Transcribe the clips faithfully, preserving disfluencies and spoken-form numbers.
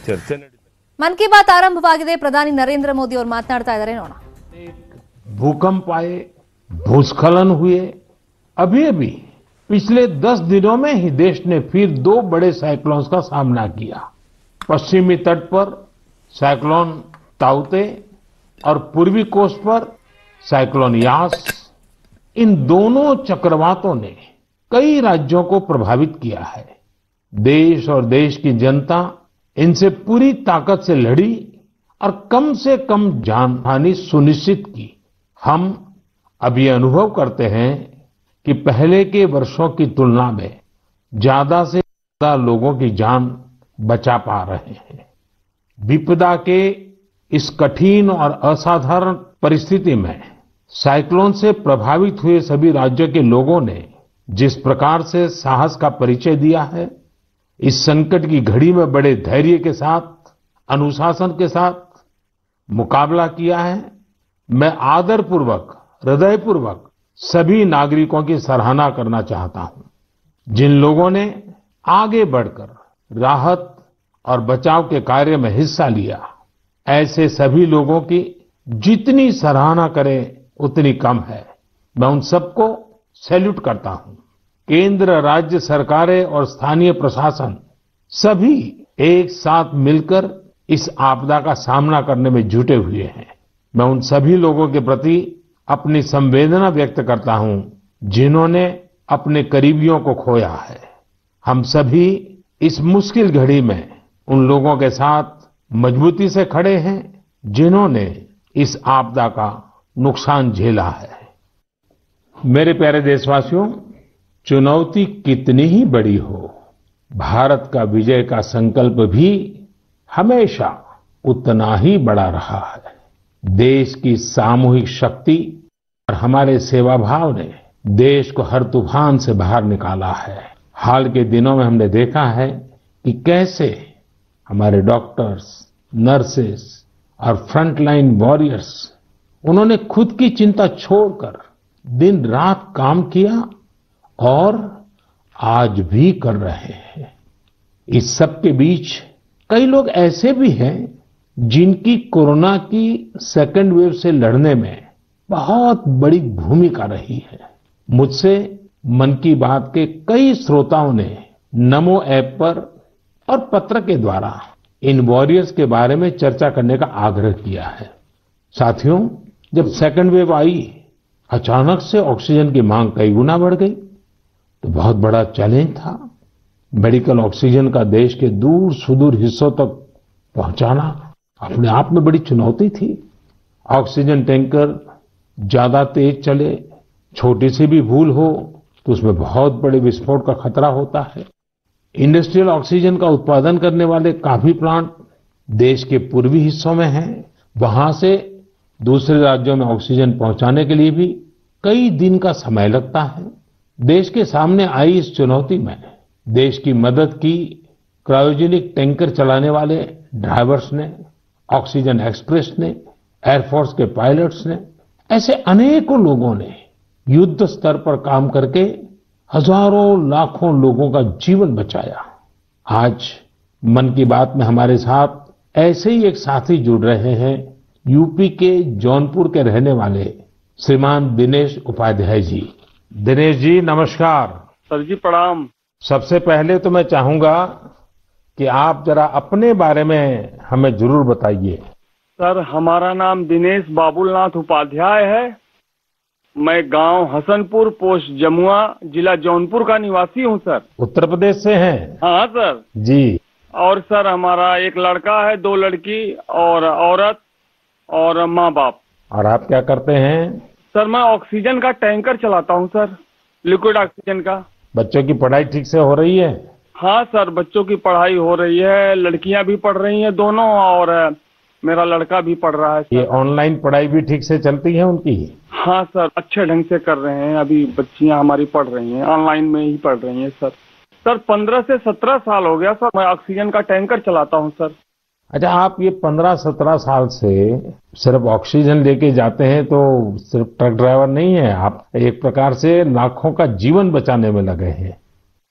ಚರ್ಚೆ ನಡೀತಾ ಮನ್ ಕಿ ಬಾತ್ ಆರಂಭವಾಗಿದೆ. ಪ್ರಧಾನಿ ನರೇಂದ್ರ ಮೋದಿ ಅವರು ಮಾತನಾಡ್ತಾ ಇದ್ದಾರೆ, ನೋಡೋಣ. भूकंप आए, भूस्खलन हुए। अभी अभी पिछले दस दिनों में ही देश ने फिर दो बड़े साइक्लोन्स का सामना किया। पश्चिमी तट पर साइक्लोन ताउते और पूर्वी कोस्ट पर साइक्लोन यास। इन दोनों चक्रवातों ने कई राज्यों को प्रभावित किया है। देश और देश की जनता इनसे पूरी ताकत से लड़ी और कम से कम जानहानि सुनिश्चित की। हम अब ये अनुभव करते हैं कि पहले के वर्षों की तुलना में ज्यादा से ज्यादा लोगों की जान बचा पा रहे हैं। विपदा के इस कठिन और असाधारण परिस्थिति में साइक्लोन से प्रभावित हुए सभी राज्यों के लोगों ने जिस प्रकार से साहस का परिचय दिया है, इस संकट की घड़ी में बड़े धैर्य के साथ, अनुशासन के साथ मुकाबला किया है, मैं आदरपूर्वक, हृदयपूर्वक सभी नागरिकों की सराहना करना चाहता हूं। जिन लोगों ने आगे बढ़कर राहत और बचाव के कार्य में हिस्सा लिया, ऐसे सभी लोगों की जितनी सराहना करें उतनी कम है। मैं उन सबको सैल्यूट करता हूं। केंद्र, राज्य सरकारें और स्थानीय प्रशासन सभी एक साथ मिलकर इस आपदा का सामना करने में जुटे हुए हैं। मैं उन सभी लोगों के प्रति अपनी संवेदना व्यक्त करता हूं जिन्होंने अपने करीबियों को खोया है। हम सभी इस मुश्किल घड़ी में उन लोगों के साथ मजबूती से खड़े हैं जिन्होंने इस आपदा का नुकसान झेला है। मेरे प्यारे देशवासियों, चुनौती कितनी ही बड़ी हो, भारत का विजय का संकल्प भी हमेशा उतना ही बड़ा रहा है। देश की सामूहिक शक्ति और हमारे सेवा भाव ने देश को हर तूफान से बाहर निकाला है। हाल के दिनों में हमने देखा है कि कैसे हमारे डॉक्टर्स, नर्सेस और फ्रंटलाइन वॉरियर्स, उन्होंने खुद की चिंता छोड़कर दिन रात काम किया और आज भी कर रहे हैं। इस सब के बीच कई लोग ऐसे भी हैं जिनकी कोरोना की सेकेंड वेव से लड़ने में बहुत बड़ी भूमिका रही है। मुझसे मन की बात के कई श्रोताओं ने नमो ऐप पर और पत्र के द्वारा इन वॉरियर्स के बारे में चर्चा करने का आग्रह किया है। साथियों, जब सेकेंड वेव आई, अचानक से ऑक्सीजन की मांग कई गुना बढ़ गई, तो बहुत बड़ा चैलेंज था। मेडिकल ऑक्सीजन का देश के दूर सुदूर हिस्सों तक पहुंचाना अपने आप में बड़ी चुनौती थी। ऑक्सीजन टैंकर ज्यादा तेज चले, छोटी सी भी भूल हो तो उसमें बहुत बड़े विस्फोट का खतरा होता है। इंडस्ट्रियल ऑक्सीजन का उत्पादन करने वाले काफी प्लांट देश के पूर्वी हिस्सों में हैं। वहां से दूसरे राज्यों में ऑक्सीजन पहुंचाने के लिए भी कई दिन का समय लगता है। देश के सामने आई इस चुनौती में देश की मदद की क्रायोजेनिक टैंकर चलाने वाले ड्राइवर्स ने, ऑक्सीजन एक्सप्रेस ने, एयरफोर्स के पायलट्स ने, ऐसे अनेकों लोगों ने युद्ध स्तर पर काम करके हजारों लाखों लोगों का जीवन बचाया। आज मन की बात में हमारे साथ ऐसे ही एक साथी जुड़ रहे हैं, यूपी के जौनपुर के रहने वाले श्रीमान दिनेश उपाध्याय जी। दिनेश जी नमस्कार। सर जी प्रणाम। सबसे पहले तो मैं चाहूंगा कि आप जरा अपने बारे में हमें जरूर बताइए। सर, हमारा नाम दिनेश बाबुलनाथ उपाध्याय है। मैं गांव हसनपुर, पोस्ट जमुआ, जिला जौनपुर का निवासी हूं सर। उत्तर प्रदेश से हैं? हाँ सर जी। और सर हमारा एक लड़का है, दो लड़की और औरत और माँ बाप। और आप क्या करते हैं? सर मैं ऑक्सीजन का टैंकर चलाता हूं सर, लिक्विड ऑक्सीजन का। बच्चों की पढ़ाई ठीक से हो रही है? हाँ सर, बच्चों की पढ़ाई हो रही है, लड़कियां भी पढ़ रही हैं दोनों और मेरा लड़का भी पढ़ रहा है सर। ये ऑनलाइन पढ़ाई भी ठीक से चलती है उनकी? हाँ सर, अच्छे ढंग से कर रहे हैं। अभी बच्चियां हमारी पढ़ रही हैं, ऑनलाइन में ही पढ़ रही हैं सर। सर पंद्रह से सत्रह साल हो गया सर मैं ऑक्सीजन का टैंकर चलाता हूँ सर। अच्छा, आप ये पंद्रह सत्रह साल से सिर्फ ऑक्सीजन लेके जाते हैं तो सिर्फ ट्रक ड्राइवर नहीं है आप, एक प्रकार से लाखों का जीवन बचाने में लगे हैं।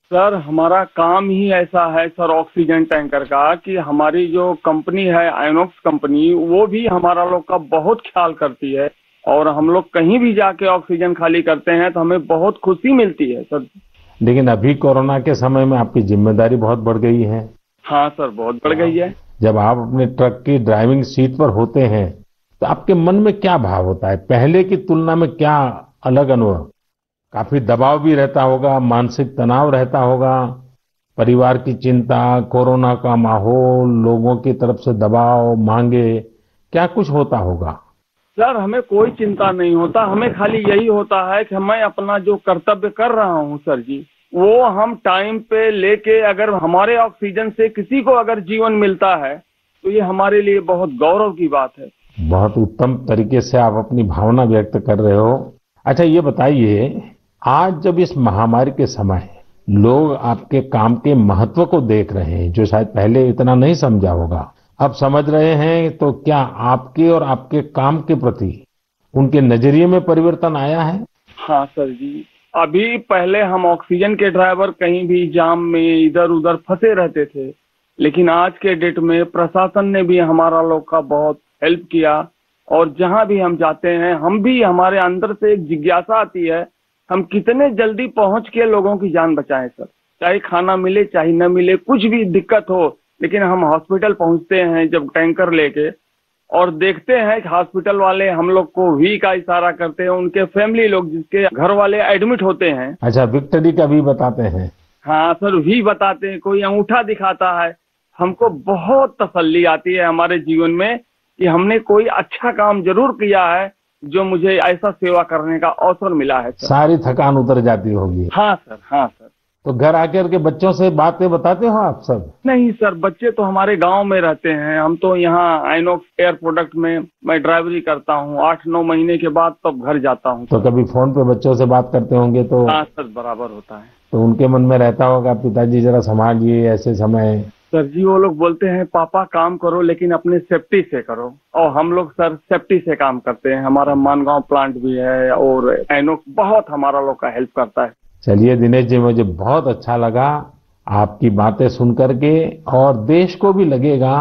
सर हमारा काम ही ऐसा है सर ऑक्सीजन टैंकर का कि हमारी जो कंपनी है आइनॉक्स कंपनी वो भी हमारा लोग का बहुत ख्याल करती है और हम लोग कहीं भी जाके ऑक्सीजन खाली करते हैं तो हमें बहुत खुशी मिलती है सर। लेकिन अभी कोरोना के समय में आपकी जिम्मेदारी बहुत बढ़ गई है। हाँ सर बहुत बढ़ गई है। जब आप अपने ट्रक की ड्राइविंग सीट पर होते हैं तो आपके मन में क्या भाव होता है? पहले की तुलना में क्या अलग अनुभव? काफी दबाव भी रहता होगा, मानसिक तनाव रहता होगा, परिवार की चिंता, कोरोना का माहौल, लोगों की तरफ से दबाव, मांगे, क्या कुछ होता होगा? सर हमें कोई चिंता नहीं होता, हमें खाली यही होता है कि मैं अपना जो कर्तव्य कर रहा हूँ सर जी वो हम टाइम पे लेके अगर हमारे ऑक्सीजन से किसी को अगर जीवन मिलता है तो ये हमारे लिए बहुत गौरव की बात है। बहुत उत्तम तरीके से आप अपनी भावना व्यक्त कर रहे हो। अच्छा ये बताइए, आज जब इस महामारी के समय लोग आपके काम के महत्व को देख रहे हैं, जो शायद पहले इतना नहीं समझा होगा, अब समझ रहे हैं, तो क्या आपके और आपके काम के प्रति उनके नजरिए में परिवर्तन आया है? हाँ सर जी, अभी पहले हम ऑक्सीजन के ड्राइवर कहीं भी जाम में इधर उधर फंसे रहते थे, लेकिन आज के डेट में प्रशासन ने भी हमारा लोग का बहुत हेल्प किया और जहां भी हम जाते हैं हम भी हमारे अंदर से एक जिज्ञासा आती है हम कितने जल्दी पहुंच के लोगों की जान बचाएं सर। चाहे खाना मिले चाहे न मिले, कुछ भी दिक्कत हो, लेकिन हम हॉस्पिटल पहुंचते हैं जब टैंकर लेके और देखते हैं कि हॉस्पिटल वाले हम लोग को वी का इशारा करते हैं, उनके फैमिली लोग जिसके घर वाले एडमिट होते हैं। अच्छा, विक्ट्री का वी बताते हैं? हाँ सर, वी बताते हैं, कोई अंगूठा दिखाता है। हमको बहुत तसल्ली आती है हमारे जीवन में कि हमने कोई अच्छा काम जरूर किया है जो मुझे ऐसा सेवा करने का अवसर मिला है सर। सारी थकान उतर जाती होगी। हाँ सर, हाँ सर। तो घर आकर के बच्चों से बातें बताते हो आप सब? नहीं सर, बच्चे तो हमारे गांव में रहते हैं, हम तो यहाँ आइनॉक्स एयर प्रोडक्ट में मैं ड्राइवरी करता हूँ। आठ नौ महीने के बाद तब घर जाता हूँ। तो कभी फोन पे बच्चों से बात करते होंगे तो? हाँ सर, बराबर होता है। तो उनके मन में रहता होगा पिताजी जरा संभालिए ऐसे समय? सर जी वो लोग बोलते हैं पापा काम करो लेकिन अपने सेफ्टी से करो, और हम लोग सर सेफ्टी से काम करते हैं। हमारा मानगांव प्लांट भी है और आइनॉक्स बहुत हमारा लोग का हेल्प करता है। चलिए दिनेश जी, मुझे बहुत अच्छा लगा आपकी बातें सुन करके, और देश को भी लगेगा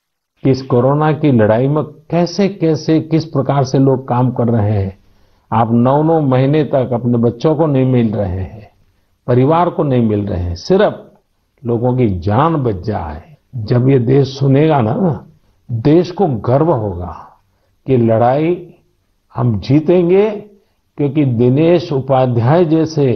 कि इस कोरोना की लड़ाई में कैसे कैसे किस प्रकार से लोग काम कर रहे हैं। आप नौ नौ महीने तक अपने बच्चों को नहीं मिल रहे हैं, परिवार को नहीं मिल रहे हैं, सिर्फ लोगों की जान बच जाए। जब ये देश सुनेगा ना, देश को गर्व होगा कि लड़ाई हम जीतेंगे, क्योंकि दिनेश उपाध्याय जैसे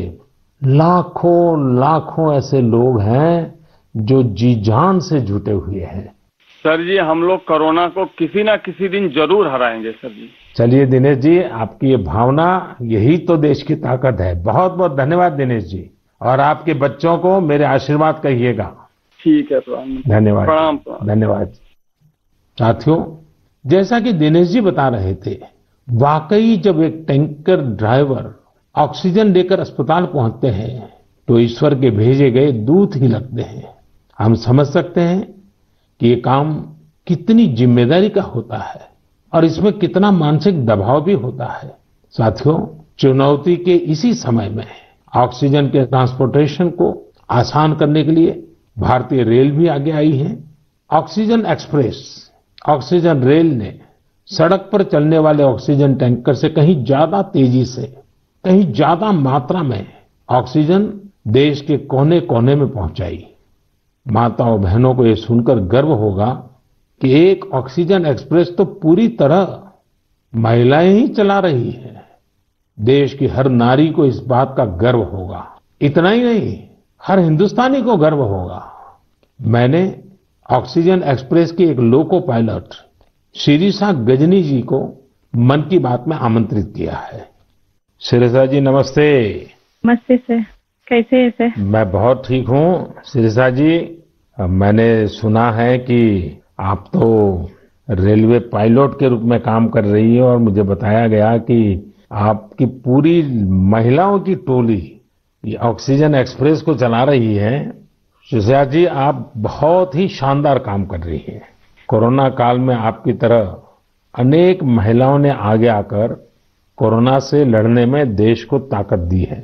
लाखों लाखों ऐसे लोग हैं जो जी जान से जुटे हुए हैं। सर जी हम लोग कोरोना को किसी ना किसी दिन जरूर हराएंगे सर जी। चलिए दिनेश जी, आपकी ये भावना, यही तो देश की ताकत है। बहुत बहुत धन्यवाद दिनेश जी, और आपके बच्चों को मेरे आशीर्वाद कहिएगा। ठीक है, प्रणाम। धन्यवाद। प्रणाम। धन्यवाद। साथियों, जैसा कि दिनेश जी बता रहे थे, वाकई जब एक टैंकर ड्राइवर ऑक्सीजन लेकर अस्पताल पहुंचते हैं तो ईश्वर के भेजे गए दूत ही लगते हैं। हम समझ सकते हैं कि ये काम कितनी जिम्मेदारी का होता है और इसमें कितना मानसिक दबाव भी होता है। साथियों, चुनौती के इसी समय में ऑक्सीजन के ट्रांसपोर्टेशन को आसान करने के लिए भारतीय रेल भी आगे आई है। ऑक्सीजन एक्सप्रेस, ऑक्सीजन रेल ने सड़क पर चलने वाले ऑक्सीजन टैंकर से कहीं ज्यादा तेजी से, कहीं ज्यादा मात्रा में ऑक्सीजन देश के कोने कोने में पहुंचाई। माताओं बहनों को ये सुनकर गर्व होगा कि एक ऑक्सीजन एक्सप्रेस तो पूरी तरह महिलाएं ही चला रही है। देश की हर नारी को इस बात का गर्व होगा। इतना ही नहीं, हर हिंदुस्तानी को गर्व होगा। मैंने ऑक्सीजन एक्सप्रेस की एक लोको पायलट शिरीषा गजनी जी को मन की बात में आमंत्रित किया है। शिरीषा जी नमस्ते। नमस्ते सर, कैसे है सर? मैं बहुत ठीक हूँ शिरीषा जी। मैंने सुना है कि आप तो रेलवे पायलट के रूप में काम कर रही है, और मुझे बताया गया कि आपकी पूरी महिलाओं की टोली ये ऑक्सीजन एक्सप्रेस को चला रही है। शिरीषा जी, आप बहुत ही शानदार काम कर रही हैं। कोरोना काल में आपकी तरह अनेक महिलाओं ने आगे आकर कोरोना से लड़ने में देश को ताकत दी है।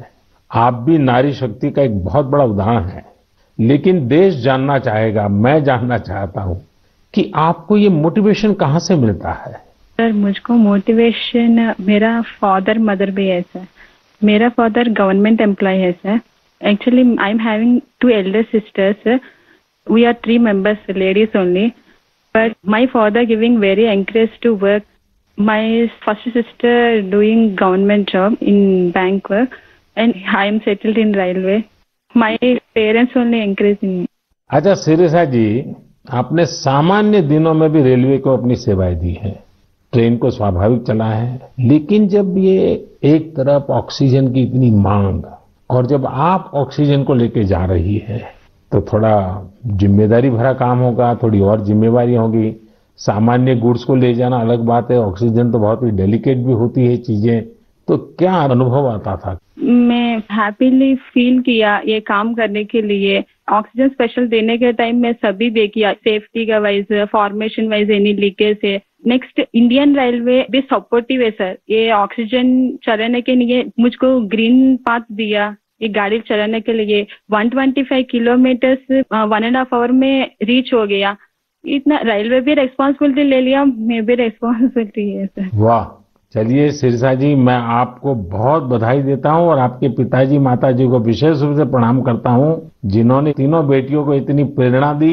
आप भी नारी शक्ति का एक बहुत बड़ा उदाहरण है। लेकिन देश जानना चाहेगा, मैं जानना चाहता हूँ कि आपको ये मोटिवेशन कहाँ से मिलता है? सर मुझको मोटिवेशन मेरा फादर मदर भी है सर। मेरा फादर गवर्नमेंट एम्प्लॉय है sir. Actually I am having two elder sisters. We are three members ladies only, but my father giving very encourage to work. My first sister doing government job in bank work and I am settled in railway. My parents only encouraging me. अच्छा शिरीषा जी, आपने सामान्य दिनों में भी railway को अपनी सेवाएं दी हैं, ट्रेन को स्वाभाविक चला है, लेकिन जब ये एक तरफ ऑक्सीजन की इतनी मांग और जब आप ऑक्सीजन को लेके जा रही है तो थोड़ा जिम्मेदारी भरा काम होगा, थोड़ी और जिम्मेवारी होगी। सामान्य गुड्स को ले जाना अलग बात है, ऑक्सीजन तो बहुत ही डेलिकेट भी होती है चीजें, तो क्या अनुभव आता था? मैं हैप्पीली फील किया ये काम करने के लिए। ऑक्सीजन स्पेशल देने के टाइम में सभी देखिए, सेफ्टी का wise, formation wise any leakage है। नेक्स्ट इंडियन रेलवे भी सपोर्टिव है सर। ये ऑक्सीजन चलाने के लिए मुझको ग्रीन पाथ दिया, ये गाड़ी चलाने के लिए। एक सौ पच्चीस kilometre one and half hour में रीच हो गया। इतना रेलवे भी रेस्पॉन्सिबिलिटी ले लिया, मैं भी रेस्पॉन्सिबिलिटी है सर। वाह, चलिए शिरीषा जी, मैं आपको बहुत बधाई देता हूं और आपके पिताजी माताजी को विशेष रूप से प्रणाम करता हूं, जिन्होंने तीनों बेटियों को इतनी प्रेरणा दी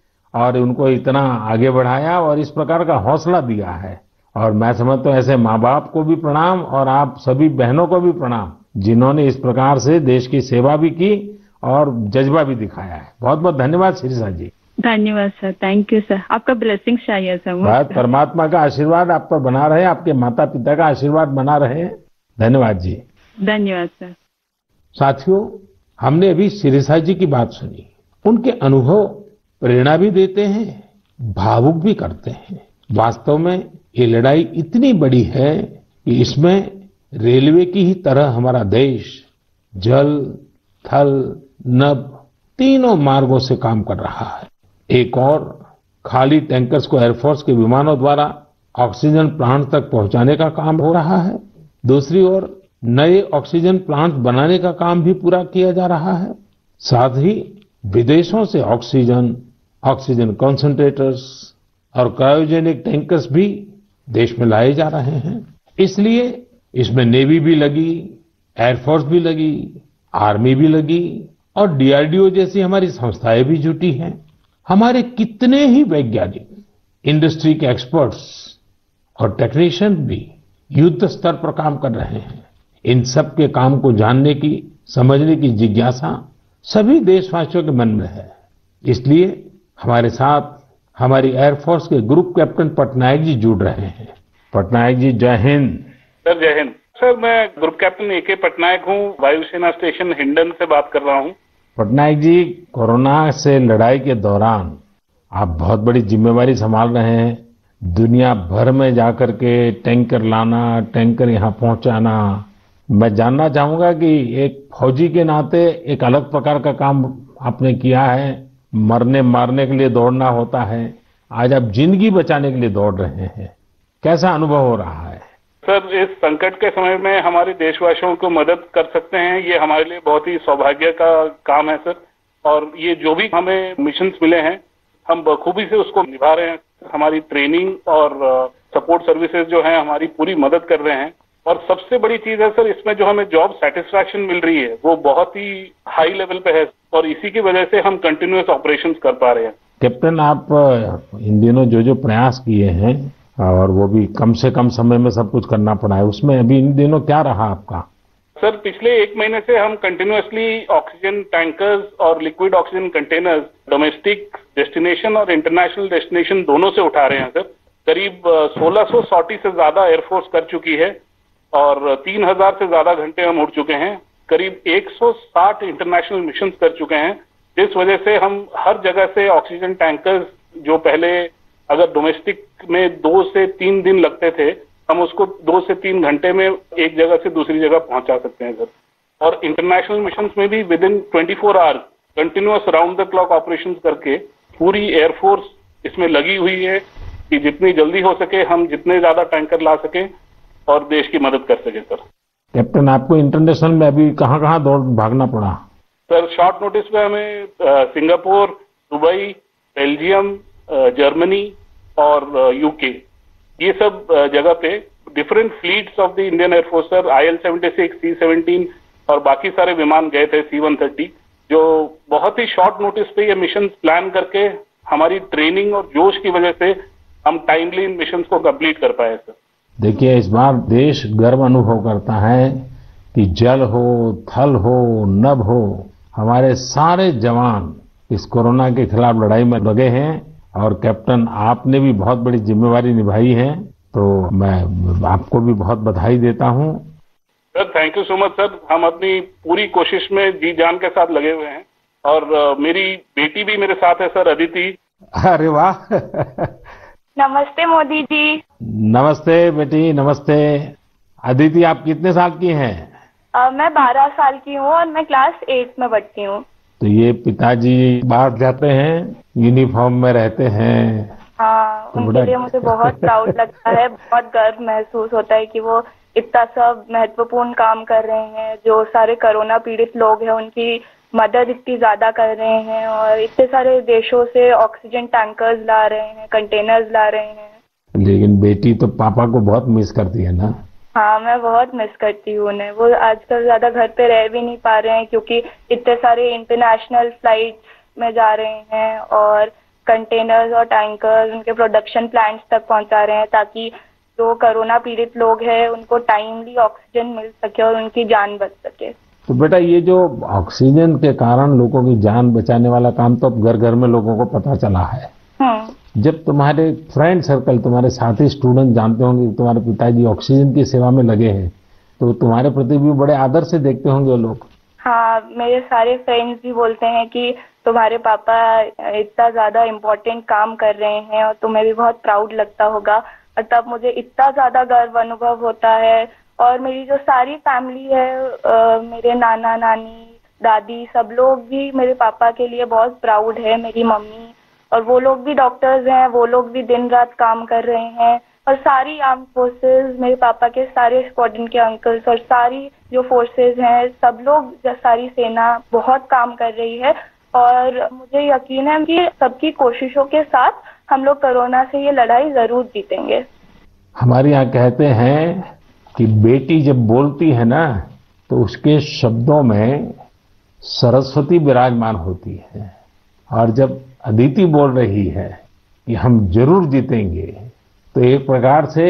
और उनको इतना आगे बढ़ाया और इस प्रकार का हौसला दिया है। और मैं समझता हूं ऐसे माँ बाप को भी प्रणाम और आप सभी बहनों को भी प्रणाम, जिन्होंने इस प्रकार से देश की सेवा भी की और जज्बा भी दिखाया है। बहुत बहुत धन्यवाद शिरीषा जी। धन्यवाद सर, थैंक यू सर। आपका ब्लेसिंग चाहिए सर। बस परमात्मा का आशीर्वाद आप पर बना रहे, आपके माता पिता का आशीर्वाद बना रहे। धन्यवाद जी। धन्यवाद सर। साथियों, हमने अभी शिरीषा जी की बात सुनी। उनके अनुभव प्रेरणा भी देते हैं, भावुक भी करते हैं। वास्तव में ये लड़ाई इतनी बड़ी है कि इसमें रेलवे की ही तरह हमारा देश जल, थल, नभ तीनों मार्गों से काम कर रहा है। एक और खाली टैंकर्स को एयरफोर्स के विमानों द्वारा ऑक्सीजन प्लांट तक पहुंचाने का काम हो रहा है। दूसरी ओर नए ऑक्सीजन प्लांट बनाने का काम भी पूरा किया जा रहा है। साथ ही विदेशों से ऑक्सीजन, ऑक्सीजन कॉन्सेंट्रेटर्स और क्रायोजेनिक टैंकर्स भी देश में लाए जा रहे हैं। इसलिए इसमें नेवी भी लगी, एयरफोर्स भी लगी, आर्मी भी लगी और डीआरडीओ जैसी हमारी संस्थाएं भी जुटी हैं। हमारे कितने ही वैज्ञानिक, इंडस्ट्री के एक्सपर्ट्स और टेक्नीशियन भी युद्ध स्तर पर काम कर रहे हैं। इन सब के काम को जानने की, समझने की जिज्ञासा सभी देशवासियों के मन में है। इसलिए हमारे साथ हमारी एयरफोर्स के ग्रुप कैप्टन पटनायक जी जुड़ रहे हैं। पटनायक जी, जय हिंद। सर जय हिंद। सर मैं group captain A K Patnaik हूँ, वायुसेना स्टेशन हिंडन से बात कर रहा हूँ। पटनायक जी, कोरोना से लड़ाई के दौरान आप बहुत बड़ी जिम्मेवारी संभाल रहे हैं। दुनिया भर में जाकर के टैंकर लाना, टैंकर यहाँ पहुंचाना। मैं जानना चाहूंगा कि एक फौजी के नाते एक अलग प्रकार का काम आपने किया है। मरने मारने के लिए दौड़ना होता है, आज आप जिंदगी बचाने के लिए दौड़ रहे हैं। कैसा अनुभव हो रहा है? सर, इस संकट के समय में हमारे देशवासियों को मदद कर सकते हैं, ये हमारे लिए बहुत ही सौभाग्य का काम है सर। और ये जो भी हमें मिशंस मिले हैं, हम बखूबी से उसको निभा रहे हैं। हमारी ट्रेनिंग और सपोर्ट सर्विसेज जो है हमारी पूरी मदद कर रहे हैं। और सबसे बड़ी चीज है सर, इसमें जो हमें जॉब सेटिस्फैक्शन मिल रही है वो बहुत ही हाई लेवल पे है और इसी की वजह से हम कंटिन्यूअस ऑपरेशंस कर पा रहे हैं। कैप्टन, आप इन दिनों जो जो प्रयास किए हैं और वो भी कम से कम समय में सब कुछ करना पड़ा है, उसमें अभी इन दिनों क्या रहा आपका? सर, पिछले एक महीने से हम कंटिन्यूअसली ऑक्सीजन टैंकर्स और liquid oxygen containers domestic destination और इंटरनेशनल डेस्टिनेशन दोनों से उठा रहे हैं सर। करीब सोलह सौ सॉर्टी से ज्यादा एयरफोर्स कर चुकी है और तीन हज़ार से ज्यादा घंटे हम उड़ चुके हैं। करीब एक सौ साठ इंटरनेशनल मिशन कर चुके हैं, जिस वजह से हम हर जगह से ऑक्सीजन टैंकर्स जो पहले अगर डोमेस्टिक में दो से तीन दिन लगते थे, हम उसको दो से तीन घंटे में एक जगह से दूसरी जगह पहुंचा सकते हैं सर। और इंटरनेशनल मिशन में भी within twenty four hours continuous round the clock operations करके पूरी एयरफोर्स इसमें लगी हुई है कि जितनी जल्दी हो सके हम जितने ज्यादा टैंकर ला सकें और देश की मदद कर सके सर। कैप्टन, आपको इंटरनेशनल में अभी कहाँ कहाँ दौड़ भागना पड़ा? सर शॉर्ट नोटिस पे हमें सिंगापुर, दुबई, बेल्जियम, जर्मनी और यूके, ये सब जगह पे different fleets of the Indian air force sir, I L seventy six, C seventeen और बाकी सारे विमान गए थे, सी वन थर्टी, जो बहुत ही शॉर्ट नोटिस पे ये मिशन प्लान करके हमारी ट्रेनिंग और जोश की वजह से हम टाइमली इन मिशन को कंप्लीट कर पाए सर। देखिए, इस बार देश गर्व अनुभव करता है कि जल हो, थल हो, नभ हो, हमारे सारे जवान इस कोरोना के खिलाफ लड़ाई में लगे हैं और कैप्टन आपने भी बहुत बड़ी जिम्मेवारी निभाई है, तो मैं आपको भी बहुत बधाई देता हूं। Sir thank you so much sir, हम अपनी पूरी कोशिश में जी जान के साथ लगे हुए हैं और uh, मेरी बेटी भी मेरे साथ है सर, अदिति। अरे वाह नमस्ते मोदी जी। नमस्ते बेटी, नमस्ते। अदिति, आप कितने साल की हैं? uh, मैं बारह साल की हूँ और मैं क्लास एट में पढ़ती हूँ। तो ये पिताजी बाहर जाते हैं, यूनिफॉर्म में रहते हैं। हाँ, तो उनके लिए मुझे बहुत प्राउड लगता है, बहुत गर्व महसूस होता है कि वो इतना सब महत्वपूर्ण काम कर रहे हैं। जो सारे कोरोना पीड़ित लोग हैं उनकी मदद इतनी ज्यादा कर रहे हैं और इतने सारे देशों से ऑक्सीजन टैंकर्स ला रहे हैं, कंटेनर्स ला रहे हैं। लेकिन बेटी तो पापा को बहुत मिस करती है ना? हाँ, मैं बहुत मिस करती हूँ उन्हें। वो आजकल ज्यादा घर पे रह भी नहीं पा रहे हैं क्योंकि इतने सारे इंटरनेशनल फ्लाइट्स में जा रहे हैं और कंटेनर्स और टैंकर्स उनके प्रोडक्शन प्लांट्स तक पहुंचा रहे हैं ताकि जो कोरोना पीड़ित लोग हैं उनको टाइमली ऑक्सीजन मिल सके और उनकी जान बच सके। तो बेटा, ये जो ऑक्सीजन के कारण लोगों की जान बचाने वाला काम तो अब घर घर में लोगों को पता चला है। जब तुम्हारे फ्रेंड सर्कल, तुम्हारे साथी स्टूडेंट जानते होंगे कि तुम्हारे पिताजी ऑक्सीजन की सेवा में लगे हैं, तो तुम्हारे प्रति भी बड़े आदर से देखते होंगे लोग। हाँ, मेरे सारे फ्रेंड्स भी बोलते हैं कि तुम्हारे पापा इतना ज्यादा इम्पोर्टेंट काम कर रहे हैं और तुम्हें भी बहुत प्राउड लगता होगा। और तब मुझे इतना ज्यादा गर्व अनुभव होता है। और मेरी जो सारी फैमिली है, आ, मेरे नाना नानी, दादी, सब लोग भी मेरे पापा के लिए बहुत प्राउड है। मेरी मम्मी, और वो लोग भी डॉक्टर्स हैं, वो लोग भी दिन रात काम कर रहे हैं। और सारी आर्म फोर्सेस, मेरे पापा के सारे स्क्वाड्रन के अंकल्स और सारी जो फोर्सेस हैं, सब लोग, सारी सेना बहुत काम कर रही है। और मुझे यकीन है कि सबकी कोशिशों के साथ हम लोग कोरोना से ये लड़ाई जरूर जीतेंगे। हमारे यहाँ कहते हैं कि बेटी जब बोलती है ना, तो उसके शब्दों में सरस्वती विराजमान होती है। और जब अदिति बोल रही है कि हम जरूर जीतेंगे, तो एक प्रकार से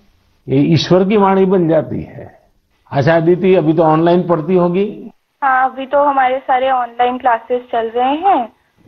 ये ईश्वर की वाणी बन जाती है। अच्छा अदिति, अभी तो ऑनलाइन पढ़ती होगी? हाँ, अभी तो हमारे सारे ऑनलाइन क्लासेस चल रहे हैं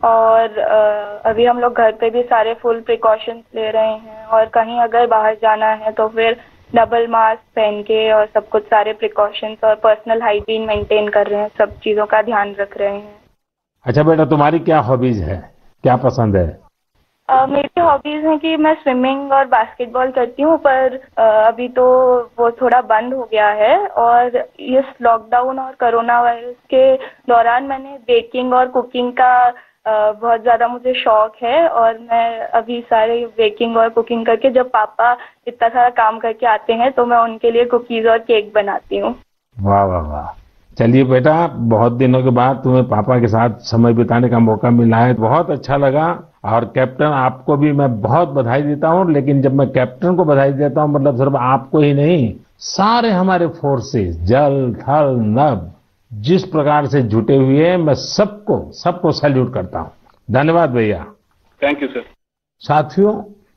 और अभी हम लोग घर पे भी सारे फुल प्रिकॉशंस ले रहे हैं। और कहीं अगर बाहर जाना है तो फिर डबल मास्क पहन के और सब कुछ सारे प्रिकॉशंस और पर्सनल हाइजीन मेंटेन कर रहे हैं, सब चीजों का ध्यान रख रहे हैं। अच्छा बेटा, तुम्हारी क्या हॉबीज है, क्या पसंद है? Uh, मेरी हॉबीज हैं कि मैं स्विमिंग और बास्केटबॉल करती हूँ, पर uh, अभी तो वो थोड़ा बंद हो गया है। और इस लॉकडाउन और कोरोना वायरस के दौरान मैंने बेकिंग और कुकिंग का uh, बहुत ज्यादा मुझे शौक है। और मैं अभी सारे बेकिंग और कुकिंग करके, जब पापा इतना सारा काम करके आते हैं तो मैं उनके लिए कुकीज और केक बनाती हूँ। वाह वाह वाह। चलिए बेटा, बहुत दिनों के बाद तुम्हें पापा के साथ समय बिताने का मौका मिला है, बहुत अच्छा लगा। और कैप्टन, आपको भी मैं बहुत बधाई देता हूँ। लेकिन जब मैं कैप्टन को बधाई देता हूँ, मतलब सिर्फ आपको ही नहीं, सारे हमारे फोर्सेस, जल थल नभ, जिस प्रकार से जुटे हुए हैं, मैं सबको सबको सैल्यूट करता हूँ। धन्यवाद भैया। Thank you sir. साथियों,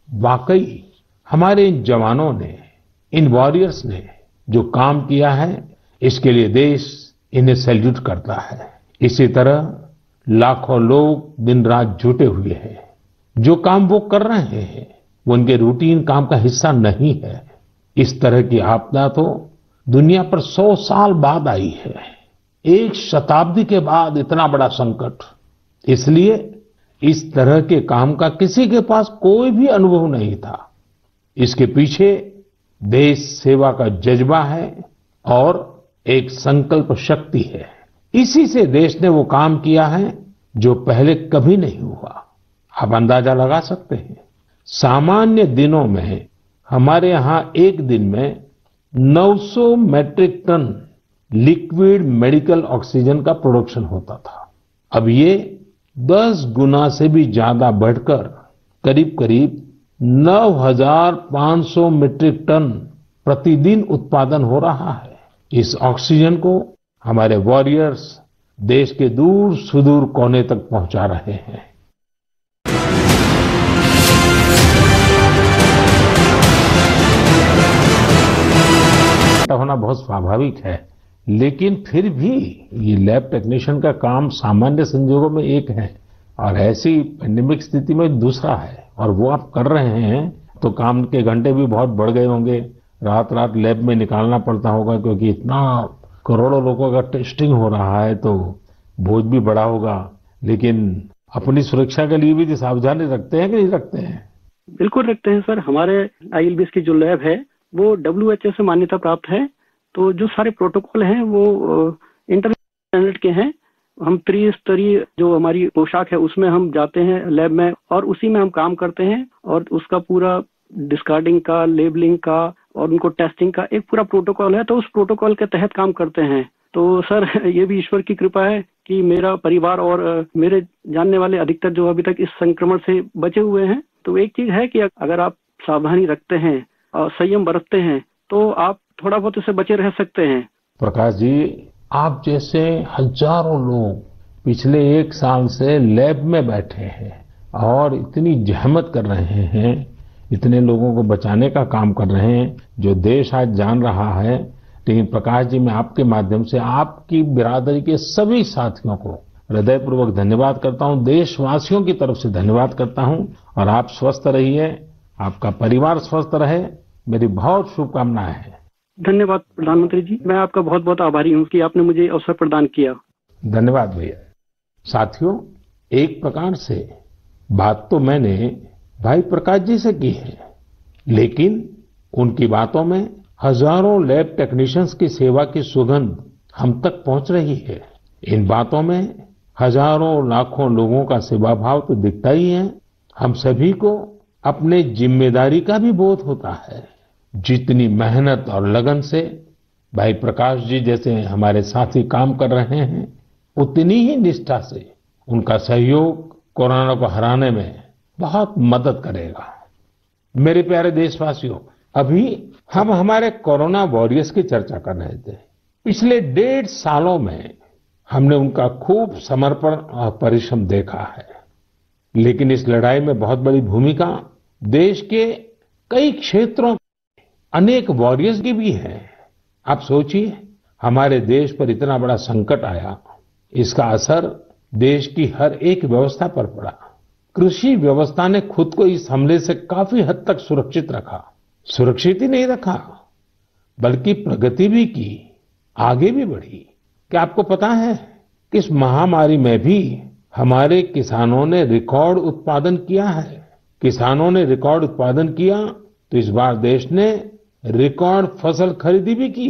वाकई हमारे इन जवानों ने, इन वॉरियर्स ने जो काम किया है, इसके लिए देश इन्हें सैल्यूट करता है। इसी तरह लाखों लोग दिन रात जुटे हुए हैं। जो काम वो कर रहे हैं वो उनके रूटीन काम का हिस्सा नहीं है। इस तरह की आपदा तो दुनिया पर सौ साल बाद आई है, एक शताब्दी के बाद इतना बड़ा संकट। इसलिए इस तरह के काम का किसी के पास कोई भी अनुभव नहीं था। इसके पीछे देश सेवा का जज्बा है और एक संकल्प शक्ति है। इसी से देश ने वो काम किया है जो पहले कभी नहीं हुआ। आप अंदाजा लगा सकते हैं, सामान्य दिनों में हमारे यहाँ एक दिन में नौ सौ metric ton liquid medical oxygen का प्रोडक्शन होता था। अब ये दस गुना से भी ज्यादा बढ़कर करीब करीब नौ हज़ार पाँच सौ मीट्रिक टन प्रतिदिन उत्पादन हो रहा है। इस ऑक्सीजन को हमारे वॉरियर्स देश के दूर सुदूर कोने तक पहुंचा रहे हैं। होना बहुत स्वाभाविक है, लेकिन फिर भी ये लैब टेक्नीशियन का काम सामान्य संजोगों में एक है और ऐसी पेंडेमिक स्थिति में दूसरा है, और वो आप कर रहे हैं तो काम के घंटे भी बहुत बढ़ गए होंगे। रात रात लैब में निकालना पड़ता होगा, क्योंकि इतना करोड़ों लोगों का टेस्टिंग हो रहा है तो बोझ भी बड़ा होगा। लेकिन अपनी सुरक्षा के लिए भी सावधानी रखते हैं कि नहीं रखते हैं? बिल्कुल रखते हैं सर। हमारे आई एल बी एस की जो लैब है वो डब्ल्यू एच ओ से मान्यता प्राप्त है, तो जो सारे प्रोटोकॉल हैं वो इंटरनेशनल स्टैंडर्ड के हैं। हम त्रिस्तरीय जो हमारी पोशाक है उसमें हम जाते हैं लैब में और उसी में हम काम करते हैं, और उसका पूरा डिस्कार्डिंग का, लेबलिंग का और उनको टेस्टिंग का एक पूरा प्रोटोकॉल है, तो उस प्रोटोकॉल के तहत काम करते हैं। तो सर ये भी ईश्वर की कृपा है कि मेरा परिवार और मेरे जानने वाले अधिकतर जो अभी तक इस संक्रमण से बचे हुए हैं। तो एक चीज है कि अगर आप सावधानी रखते हैं और संयम बरतते हैं तो आप थोड़ा बहुत इससे बचे रह सकते हैं। प्रकाश जी, आप जैसे हजारों लोग पिछले एक साल से लैब में बैठे हैं और इतनी जहमत कर रहे हैं, इतने लोगों को बचाने का काम कर रहे हैं, जो देश आज जान रहा है। लेकिन प्रकाश जी, मैं आपके माध्यम से आपकी बिरादरी के सभी साथियों को हृदयपूर्वक धन्यवाद करता हूं, देशवासियों की तरफ से धन्यवाद करता हूं। और आप स्वस्थ रहिए, आपका परिवार स्वस्थ रहे, मेरी बहुत शुभकामनाएं हैं। धन्यवाद प्रधानमंत्री जी, मैं आपका बहुत बहुत आभारी हूं कि आपने मुझे अवसर प्रदान किया। धन्यवाद भैया। साथियों, एक प्रकार से बात तो मैंने भाई प्रकाश जी से की है, लेकिन उनकी बातों में हजारों लैब टेक्नीशियंस की सेवा की सुगंध हम तक पहुंच रही है। इन बातों में हजारों लाखों लोगों का सेवा भाव तो दिखता ही है। हम सभी को अपने जिम्मेदारी का भी बोध होता है। जितनी मेहनत और लगन से भाई प्रकाश जी जैसे हमारे साथी काम कर रहे हैं, उतनी ही निष्ठा से उनका सहयोग कोरोना को हराने में बहुत मदद करेगा। मेरे प्यारे देशवासियों, अभी हम हमारे कोरोना वॉरियर्स की चर्चा कर रहे थे। पिछले डेढ़ सालों में हमने उनका खूब समर्पण और परिश्रम देखा है, लेकिन इस लड़ाई में बहुत बड़ी भूमिका देश के कई क्षेत्रों अनेक वॉरियर्स की भी है। आप सोचिए, हमारे देश पर इतना बड़ा संकट आया, इसका असर देश की हर एक व्यवस्था पर पड़ा। कृषि व्यवस्था ने खुद को इस हमले से काफी हद तक सुरक्षित रखा। सुरक्षित ही नहीं रखा, बल्कि प्रगति भी की, आगे भी बढ़ी। क्या आपको पता है कि इस महामारी में भी हमारे किसानों ने रिकॉर्ड उत्पादन किया है? किसानों ने रिकॉर्ड उत्पादन किया तो इस बार देश ने रिकॉर्ड फसल खरीदी भी की।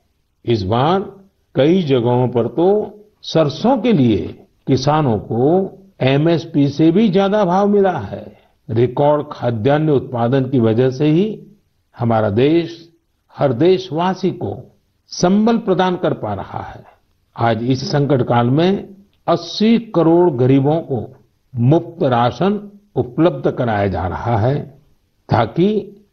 इस बार कई जगहों पर तो सरसों के लिए किसानों को एम एस पी से भी ज्यादा भाव मिला है। रिकॉर्ड खाद्यान्न उत्पादन की वजह से ही हमारा देश हर देशवासी को संबल प्रदान कर पा रहा है। आज इस संकट काल में अस्सी करोड़ गरीबों को मुफ्त राशन उपलब्ध कराया जा रहा है, ताकि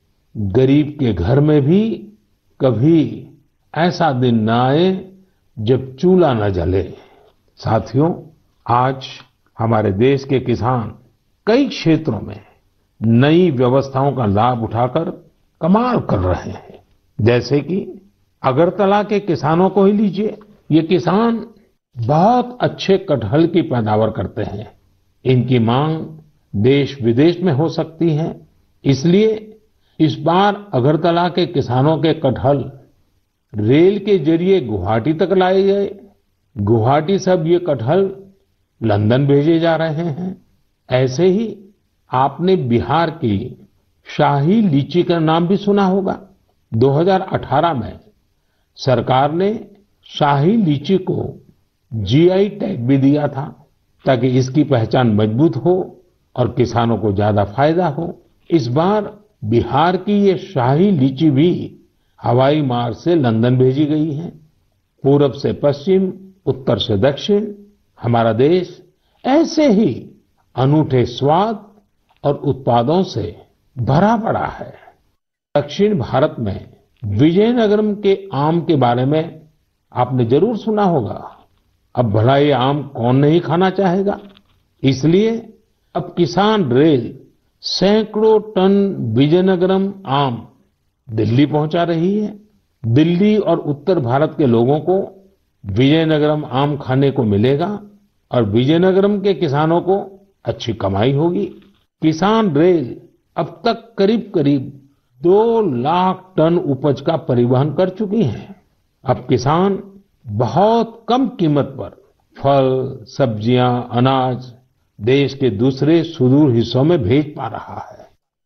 गरीब के घर में भी कभी ऐसा दिन न आए जब चूल्हा न जले। साथियों, आज हमारे देश के किसान कई क्षेत्रों में नई व्यवस्थाओं का लाभ उठाकर कमाल कर रहे हैं। जैसे कि अगरतला के किसानों को ही लीजिए। ये किसान बहुत अच्छे कटहल की पैदावार करते हैं। इनकी मांग देश विदेश में हो सकती है, इसलिए इस बार अगरतला के किसानों के कटहल रेल के जरिए गुवाहाटी तक लाए गए। गुवाहाटी से अब ये कटहल लंदन भेजे जा रहे हैं। ऐसे ही आपने बिहार की शाही लीची का नाम भी सुना होगा। दो हज़ार अठारह में सरकार ने शाही लीची को जी आई टैग भी दिया था, ताकि इसकी पहचान मजबूत हो और किसानों को ज्यादा फायदा हो। इस बार बिहार की ये शाही लीची भी हवाई मार्ग से लंदन भेजी गई हैं। पूरब से पश्चिम, उत्तर से दक्षिण, हमारा देश ऐसे ही अनूठे स्वाद और उत्पादों से भरा पड़ा है। दक्षिण भारत में विजयनगरम के आम के बारे में आपने जरूर सुना होगा। अब भला ये आम कौन नहीं खाना चाहेगा। इसलिए अब किसान रेल सैकड़ों टन विजयनगरम आम दिल्ली पहुंचा रही है। दिल्ली और उत्तर भारत के लोगों को विजयनगरम आम खाने को मिलेगा और विजयनगरम के किसानों को अच्छी कमाई होगी। किसान रेल अब तक करीब करीब दो लाख टन उपज का परिवहन कर चुकी है। अब किसान बहुत कम कीमत पर फल, सब्जियां, अनाज देश के दूसरे सुदूर हिस्सों में भेज पा रहा है।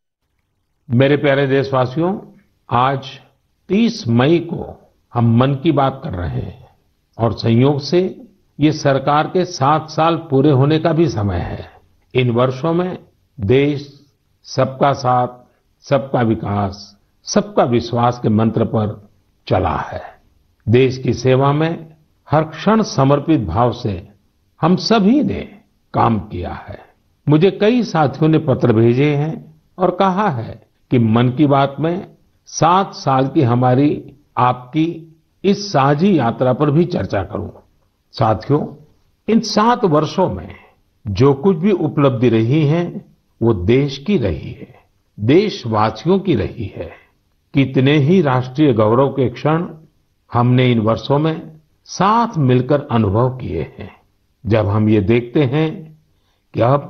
मेरे प्यारे देशवासियों, आज तीस मई को हम मन की बात कर रहे हैं और संयोग से ये सरकार के सात साल पूरे होने का भी समय है। इन वर्षों में देश सबका साथ, सबका विकास, सबका विश्वास के मंत्र पर चला है। देश की सेवा में हर क्षण समर्पित भाव से हम सभी ने काम किया है। मुझे कई साथियों ने पत्र भेजे हैं और कहा है कि मन की बात में सात साल की हमारी आपकी इस साझी यात्रा पर भी चर्चा करूं। साथियों, इन सात वर्षों में जो कुछ भी उपलब्धि रही है वो देश की रही है, देशवासियों की रही है। कितने ही राष्ट्रीय गौरव के क्षण हमने इन वर्षों में साथ मिलकर अनुभव किए हैं। जब हम ये देखते हैं कि अब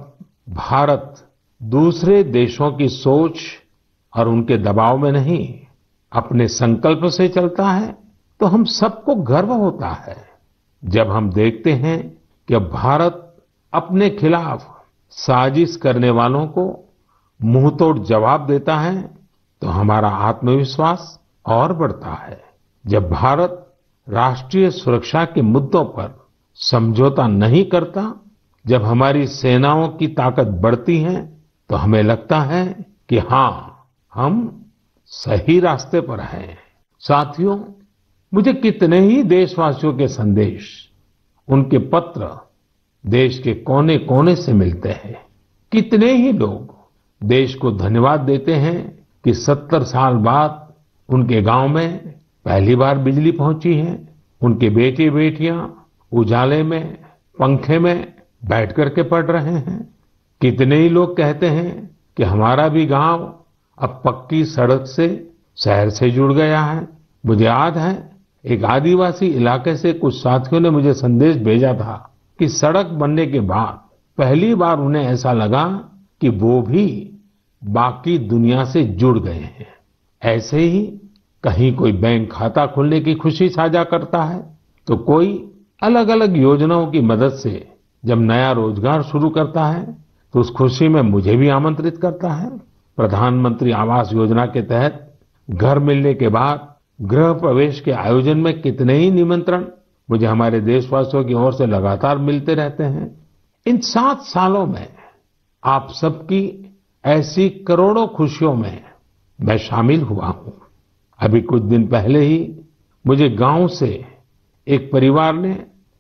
भारत दूसरे देशों की सोच और उनके दबाव में नहीं, अपने संकल्प से चलता है, तो हम सबको गर्व होता है। जब हम देखते हैं कि अब भारत अपने खिलाफ साजिश करने वालों को मुंहतोड़ जवाब देता है, तो हमारा आत्मविश्वास और बढ़ता है। जब भारत राष्ट्रीय सुरक्षा के मुद्दों पर समझौता नहीं करता, जब हमारी सेनाओं की ताकत बढ़ती है, तो हमें लगता है कि हाँ, हम सही रास्ते पर हैं। साथियों, मुझे कितने ही देशवासियों के संदेश, उनके पत्र देश के कोने कोने से मिलते हैं। कितने ही लोग देश को धन्यवाद देते हैं कि सत्तर साल बाद उनके गांव में पहली बार बिजली पहुंची है। उनके बेटे बेटियां उजाले में, पंखे में बैठ करके पढ़ रहे हैं। कितने ही लोग कहते हैं कि हमारा भी गांव अब पक्की सड़क से शहर से जुड़ गया है। मुझे याद है, एक आदिवासी इलाके से कुछ साथियों ने मुझे संदेश भेजा था कि सड़क बनने के बाद पहली बार उन्हें ऐसा लगा कि वो भी बाकी दुनिया से जुड़ गए हैं। ऐसे ही कहीं कोई बैंक खाता खोलने की खुशी साझा करता है, तो कोई अलग अलग योजनाओं की मदद से जब नया रोजगार शुरू करता है, तो उस खुशी में मुझे भी आमंत्रित करता है। प्रधानमंत्री आवास योजना के तहत घर मिलने के बाद गृह प्रवेश के आयोजन में कितने ही निमंत्रण मुझे हमारे देशवासियों की ओर से लगातार मिलते रहते हैं। इन सात सालों में आप सबकी ऐसी करोड़ों खुशियों में मैं शामिल हुआ हूं। अभी कुछ दिन पहले ही मुझे गांव से एक परिवार ने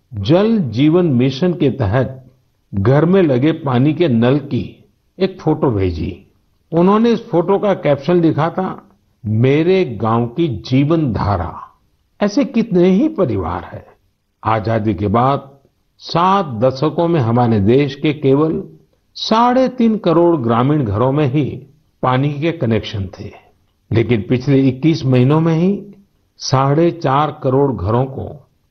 जल जीवन मिशन के तहत घर में लगे पानी के नल की एक फोटो भेजी। उन्होंने इस फोटो का कैप्शन लिखा था, मेरे गांव की जीवन धारा। ऐसे कितने ही परिवार हैं। आजादी के बाद सात दशकों में हमारे देश के केवल साढ़े तीन करोड़ ग्रामीण घरों में ही पानी के कनेक्शन थे, लेकिन पिछले इक्कीस महीनों में ही साढ़े चार करोड़ घरों को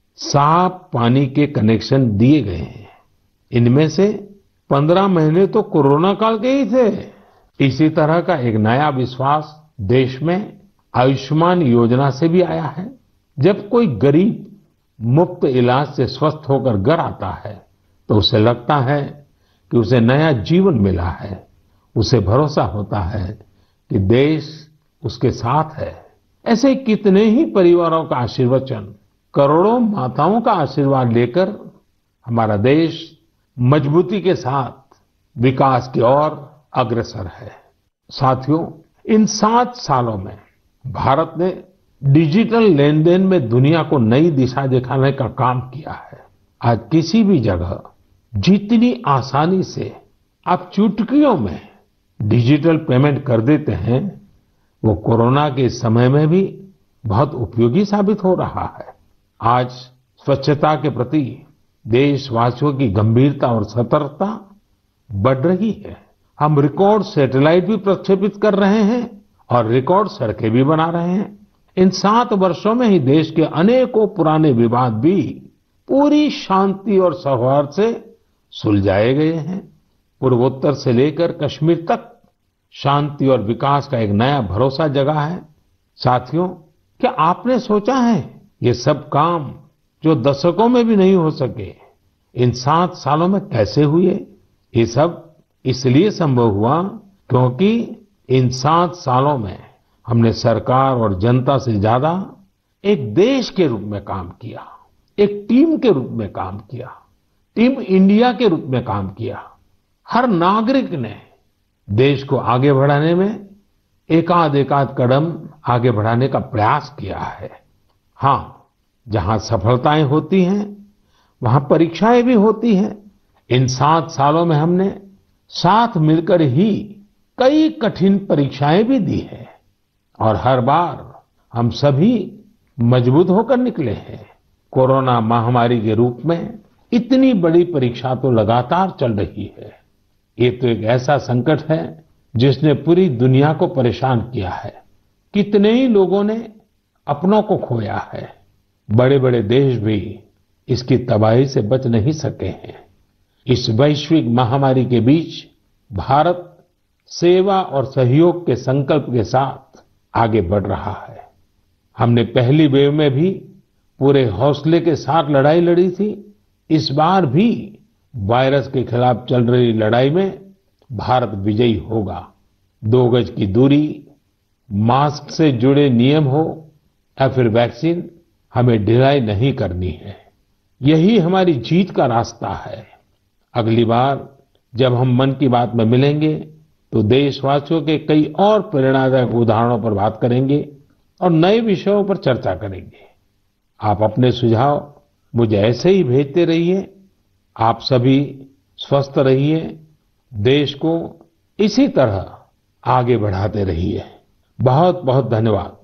साफ पानी के कनेक्शन दिए गए हैं। इनमें से पंद्रह महीने तो कोरोना काल के ही थे। इसी तरह का एक नया विश्वास देश में आयुष्मान योजना से भी आया है। जब कोई गरीब मुफ्त इलाज से स्वस्थ होकर घर आता है, तो उसे लगता है कि उसे नया जीवन मिला है। उसे भरोसा होता है कि देश उसके साथ है। ऐसे कितने ही परिवारों का आशीर्वचन, करोड़ों माताओं का आशीर्वाद लेकर हमारा देश मजबूती के साथ विकास की ओर अग्रसर है। साथियों, इन सात सालों में भारत ने डिजिटल लेन देन में दुनिया को नई दिशा दिखाने का काम किया है। आज किसी भी जगह जितनी आसानी से आप चुटकियों में डिजिटल पेमेंट कर देते हैं, वो कोरोना के समय में भी बहुत उपयोगी साबित हो रहा है। आज स्वच्छता के प्रति देशवासियों की गंभीरता और सतर्कता बढ़ रही है। हम रिकॉर्ड सैटेलाइट भी प्रक्षेपित कर रहे हैं और रिकॉर्ड सड़कें भी बना रहे हैं। इन सात वर्षों में ही देश के अनेकों पुराने विवाद भी पूरी शांति और सौहार्द से सुलझाए गए हैं। पूर्वोत्तर से लेकर कश्मीर तक शांति और विकास का एक नया भरोसा जगा है। साथियों, क्या आपने सोचा है ये सब काम जो दशकों में भी नहीं हो सके, इन सात सालों में कैसे हुए? ये सब इसलिए संभव हुआ क्योंकि इन सात सालों में हमने सरकार और जनता से ज्यादा एक देश के रूप में काम किया, एक टीम के रूप में काम किया, टीम इंडिया के रूप में काम किया। हर नागरिक ने देश को आगे बढ़ाने में एकाध एकाध कदम आगे बढ़ाने का प्रयास किया है। हाँ, जहां सफलताएं होती हैं वहां परीक्षाएं भी होती हैं। इन सात सालों में हमने साथ मिलकर ही कई कठिन परीक्षाएं भी दी है और हर बार हम सभी मजबूत होकर निकले हैं। कोरोना महामारी के रूप में इतनी बड़ी परीक्षा तो लगातार चल रही है। ये तो एक ऐसा संकट है जिसने पूरी दुनिया को परेशान किया है। कितने ही लोगों ने अपनों को खोया है। बड़े बड़े देश भी इसकी तबाही से बच नहीं सके हैं। इस वैश्विक महामारी के बीच भारत सेवा और सहयोग के संकल्प के साथ आगे बढ़ रहा है। हमने पहली वेव में भी पूरे हौसले के साथ लड़ाई लड़ी थी। इस बार भी वायरस के खिलाफ चल रही लड़ाई में भारत विजयी होगा। दो गज की दूरी, मास्क से जुड़े नियम हो या फिर वैक्सीन, हमें ढिलाई नहीं करनी है। यही हमारी जीत का रास्ता है। अगली बार जब हम मन की बात में मिलेंगे तो देशवासियों के कई और प्रेरणादायक उदाहरणों पर बात करेंगे और नए विषयों पर चर्चा करेंगे। आप अपने सुझाव मुझे ऐसे ही भेजते रहिए। आप सभी स्वस्थ रहिए, देश को इसी तरह आगे बढ़ाते रहिए। बहुत बहुत धन्यवाद।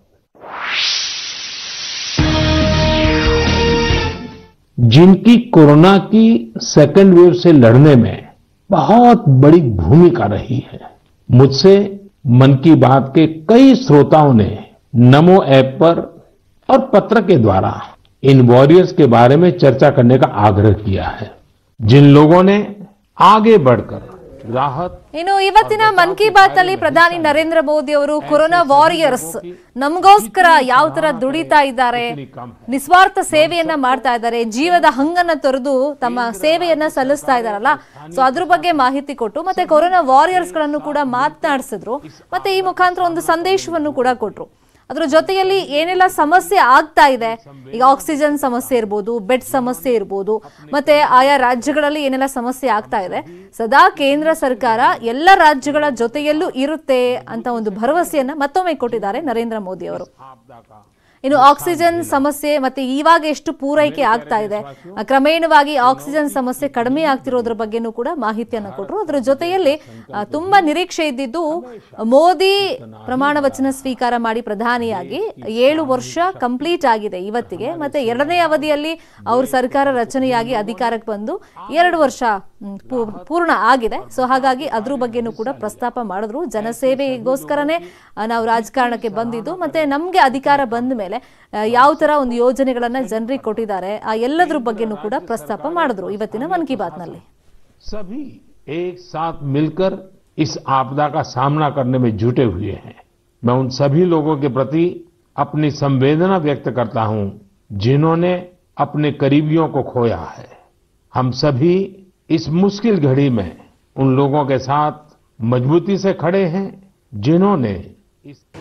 जिनकी कोरोना की सेकेंड वेव से लड़ने में बहुत बड़ी भूमिका रही है, मुझसे मन की बात के कई श्रोताओं ने नमो ऐप पर और पत्र के द्वारा इन वॉरियर्स के बारे में चर्चा करने का आग्रह किया है। जिन लोगों ने आगे बढ़कर राहत ಇನ್ನು ಇವತ್ತಿನ ಮನ್ ಕಿ ಬಾತ್ ನಲ್ಲಿ ಪ್ರಧಾನಿ ನರೇಂದ್ರ ಮೋದಿ ಅವರು ಕೊರೋನಾ ವಾರಿಯರ್ಸ್ ನಮಗೋಸ್ಕರ ಯಾವ ತರ ದುಡಿತಾ ಇದ್ದಾರೆ, ನಿಸ್ವಾರ್ಥ ಸೇವೆಯನ್ನ ಮಾಡ್ತಾ ಇದ್ದಾರೆ, ಜೀವದ ಹಂಗನ್ನ ತೊರೆದು ತಮ್ಮ ಸೇವೆಯನ್ನ ಸಲ್ಲಿಸ್ತಾ ಇದಾರಲ್ಲ, ಸೊ ಅದ್ರ ಬಗ್ಗೆ ಮಾಹಿತಿ ಕೊಟ್ಟು ಮತ್ತೆ ಕೊರೋನಾ ವಾರಿಯರ್ಸ್ ಗಳನ್ನು ಕೂಡ ಮಾತನಾಡಿಸಿದ್ರು. ಮತ್ತೆ ಈ ಮುಖಾಂತರ ಒಂದು ಸಂದೇಶವನ್ನು ಕೂಡ ಕೊಟ್ರು. ಅದರ ಜೊತೆಯಲ್ಲಿ ಏನೆಲ್ಲ ಸಮಸ್ಯೆ ಆಗ್ತಾ ಇದೆ, ಈಗ ಆಕ್ಸಿಜನ್ ಸಮಸ್ಯೆ ಇರಬಹುದು, ಬೆಡ್ ಸಮಸ್ಯೆ ಇರಬಹುದು, ಮತ್ತೆ ಆಯಾ ರಾಜ್ಯಗಳಲ್ಲಿ ಏನೆಲ್ಲ ಸಮಸ್ಯೆ ಆಗ್ತಾ ಇದೆ, ಸದಾ ಕೇಂದ್ರ ಸರ್ಕಾರ ಎಲ್ಲ ರಾಜ್ಯಗಳ ಜೊತೆಯಲ್ಲೂ ಇರುತ್ತೆ ಅಂತ ಒಂದು ಭರವಸೆಯನ್ನ ಮತ್ತೊಮ್ಮೆ ಕೊಟ್ಟಿದ್ದಾರೆ ನರೇಂದ್ರ ಮೋದಿ ಅವರು. ಇನ್ನು ಆಕ್ಸಿಜನ್ ಸಮಸ್ಯೆ ಮತ್ತೆ ಇವಾಗ ಎಷ್ಟು ಪೂರೈಕೆ ಆಗ್ತಾ ಇದೆ, ಕ್ರಮೇಣವಾಗಿ ಆಕ್ಸಿಜನ್ ಸಮಸ್ಯೆ ಕಡಿಮೆ ಆಗ್ತಿರೋದ್ರ ಬಗ್ಗೆನೂ ಕೂಡ ಮಾಹಿತಿಯನ್ನು ಕೊಟ್ಟರು. ಅದರ ಜೊತೆಯಲ್ಲಿ ತುಂಬಾ ನಿರೀಕ್ಷೆ ಇದ್ದಿದ್ದು ಮೋದಿ ಪ್ರಮಾಣ ವಚನ ಸ್ವೀಕಾರ ಮಾಡಿ ಪ್ರಧಾನಿಯಾಗಿ ಏಳು ವರ್ಷ ಕಂಪ್ಲೀಟ್ ಆಗಿದೆ ಇವತ್ತಿಗೆ. ಮತ್ತೆ ಎರಡನೇ ಅವಧಿಯಲ್ಲಿ ಅವ್ರ ಸರ್ಕಾರ ರಚನೆಯಾಗಿ ಅಧಿಕಾರಕ್ಕೆ ಬಂದು ಎರಡು ವರ್ಷ ಪೂರ್ಣ ಆಗಿದೆ. ಸೊ ಹಾಗಾಗಿ ಅದ್ರ ಬಗ್ಗೆನೂ ಕೂಡ ಪ್ರಸ್ತಾಪ ಮಾಡಿದ್ರು. ಜನಸೇವೆಗೋಸ್ಕರನೇ ನಾವು ರಾಜಕಾರಣಕ್ಕೆ ಬಂದಿದ್ದು, ಮತ್ತೆ ನಮ್ಗೆ ಅಧಿಕಾರ ಬಂದ ಮೇಲೆ ಯಾವ ತರ ಒಂದು ಯೋಜನೆಗಳನ್ನ ಜನರಿಗೆ ಕೊಟ್ಟಿದ್ದಾರೆ ಆ ಎಲ್ಲದ್ರ ಬಗ್ಗೆನೂ ಕೂಡ ಪ್ರಸ್ತಾಪ ಮಾಡಿದ್ರು ಇವತ್ತಿನ ಮನ್ ಕಿ ಬಾತ್ ನಲ್ಲಿ. सभी एक साथ मिलकर इस आपदा का सामना करने में जुटे हुए हैं। मैं उन सभी लोगों के प्रति अपनी संवेदना व्यक्त करता हूं जिन्होंने अपने करीबियों को खोया है। हम सभी इस मुश्किल घड़ी में उन लोगों के साथ मजबूती से खड़े हैं जिन्होंने इस